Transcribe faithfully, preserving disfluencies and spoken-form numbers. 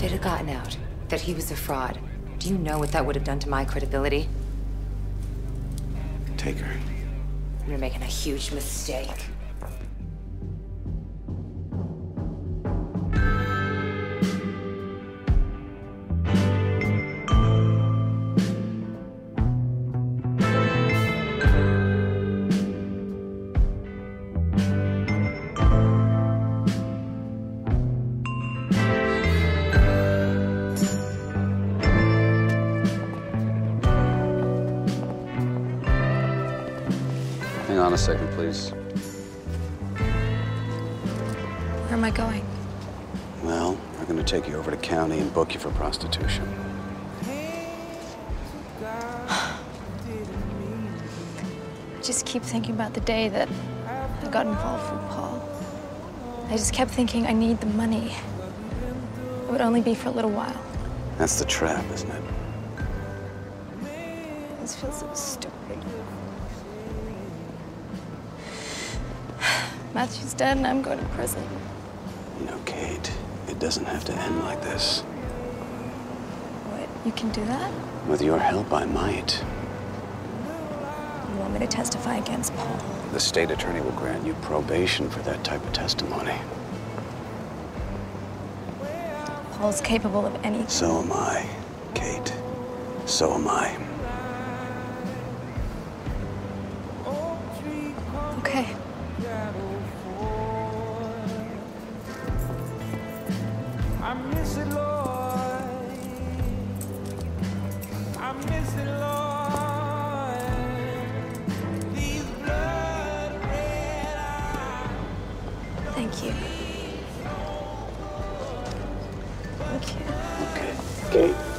If it had gotten out that he was a fraud, do you know what that would have done to my credibility? Take her. You're making a huge mistake. Hang on a second, please. Where am I going? Well, we're gonna take you over to county and book you for prostitution. I just keep thinking about the day that I got involved with Paul. I just kept thinking I need the money. It would only be for a little while. That's the trap, isn't it? This feels so stupid. Matthew's dead and I'm going to prison. You know, Kate, it doesn't have to end like this. What, you can do that? With your help, I might. You want me to testify against Paul? The state attorney will grant you probation for that type of testimony. Paul's capable of anything. So am I, Kate. So am I. Okay. I miss it, Lord. I miss it, Lord. These blood red eyes. Thank you. Thank you. Okay, Kate.